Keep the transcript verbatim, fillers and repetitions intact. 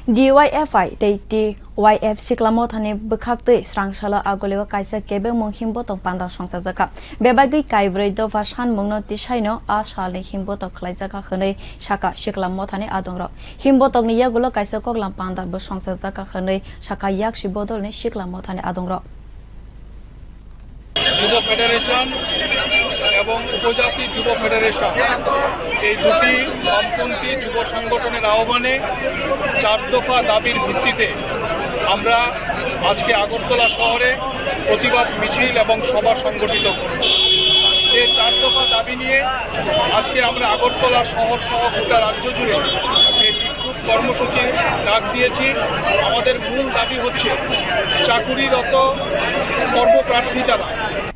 D Y F I tei T Y F siklamo thani bkhakte srangshala agoleo kaisa kebe munghimbo tong panda songsajaka bebagi kaibrei dofa sanmungno tisaino a salni himbo tok khlaijaka khonei saka siklamo thani adongro himbo tokni yagulo kaisa koklam panda bo songsajaka khonei saka yakshi bodolni siklamo thani adongro যুব federation এবং উপজাতি যুব federation এই দুটি বামপন্থী যুব সংগঠনের আহ্বানে চার দফা দাবির ভিত্তিতে আমরা আজকে আগরতলা শহরে প্রতিবাদ মিছিল এবং সভা সংগঠিত করব। যে চার দফা দাবি নিয়ে আজকে আমরা আগরতলা শহর সহ গোটা রাজ্য জুড়ে এই বিক্ষোভ কর্মসূচি ডাক দিয়েছি। আমাদের মূল দাবি হচ্ছে চাকুরিরত কর্মপ্রার্থী যারা